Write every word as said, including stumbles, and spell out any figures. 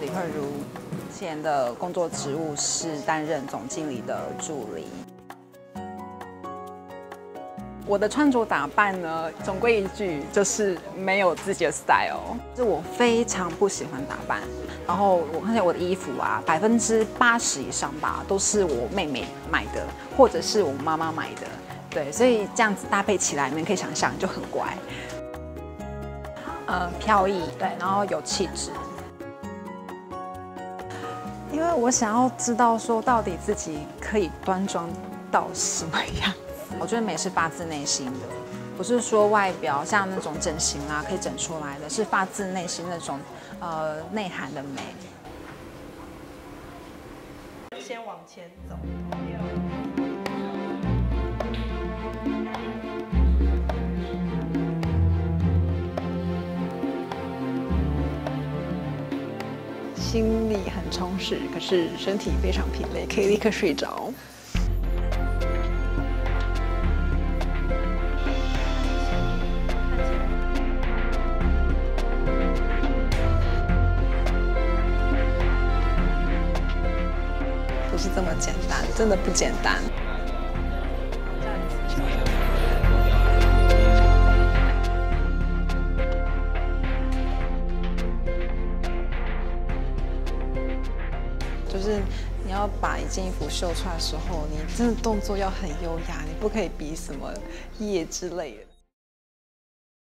李慧茹，现的工作职务是担任总经理的助理。我的穿着打扮呢，总归一句就是没有自己的 style， 是我非常不喜欢打扮。然后我看见我的衣服啊，百分之八十以上吧，都是我妹妹买的，或者是我妈妈买的。对，所以这样子搭配起来，你们可以想象就很乖。呃，飘逸，对，然后有气质。因为我想要知道说，到底自己可以端庄到什么样子。我觉得美是发自内心的，不是说外表像那种整形啊可以整出来的，是发自内心那种呃内涵的美。 先往前走。 心里很充实，可是身体非常疲累，可以立刻睡着。不是这么简单，真的不简单。就是你要把一件衣服秀出来的时候，你真的动作要很优雅，你不可以比什么耶之类的。